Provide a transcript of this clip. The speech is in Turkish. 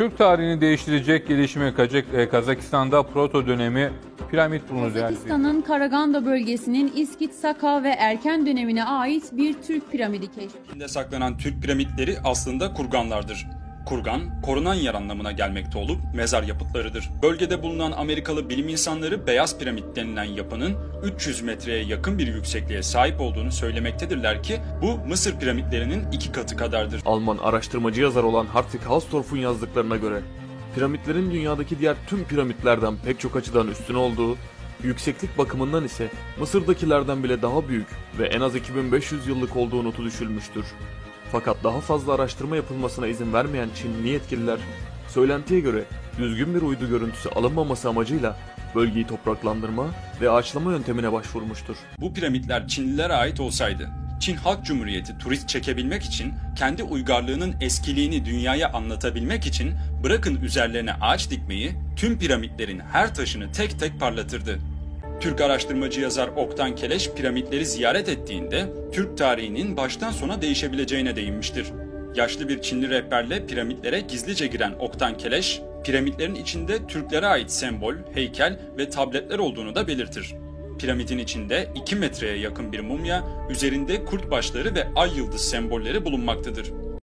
Türk tarihini değiştirecek gelişme Kazakistan'da proto dönemi piramit bulundu. Kazakistan'ın Karaganda bölgesinin İskit, Saka ve Erken dönemine ait bir Türk piramidi keşfedildi. İçinde saklanan Türk piramitleri aslında kurganlardır. Kurgan, korunan yer anlamına gelmekte olup mezar yapıtlarıdır. Bölgede bulunan Amerikalı bilim insanları Beyaz Piramit denilen yapının 300 metreye yakın bir yüksekliğe sahip olduğunu söylemektedirler ki bu Mısır piramitlerinin 2 katı kadardır. Alman araştırmacı yazar olan Hartwig Hausdorff'un yazdıklarına göre piramitlerin dünyadaki diğer tüm piramitlerden pek çok açıdan üstün olduğu, yükseklik bakımından ise Mısır'dakilerden bile daha büyük ve en az 2500 yıllık olduğu notu düşülmüştür. Fakat daha fazla araştırma yapılmasına izin vermeyen Çinli yetkililer, söylentiye göre düzgün bir uydu görüntüsü alınmaması amacıyla bölgeyi topraklandırma ve ağaçlama yöntemine başvurmuştur. Bu piramitler Çinlilere ait olsaydı, Çin Halk Cumhuriyeti turist çekebilmek için, kendi uygarlığının eskiliğini dünyaya anlatabilmek için bırakın üzerlerine ağaç dikmeyi, tüm piramitlerin her taşını tek tek parlatırdı. Türk araştırmacı yazar Oktan Keleş piramitleri ziyaret ettiğinde Türk tarihinin baştan sona değişebileceğine değinmiştir. Yaşlı bir Çinli rehberle piramitlere gizlice giren Oktan Keleş, piramitlerin içinde Türklere ait sembol, heykel ve tabletler olduğunu da belirtir. Piramidin içinde 2 metreye yakın bir mumya, üzerinde kurt başları ve ay yıldız sembolleri bulunmaktadır.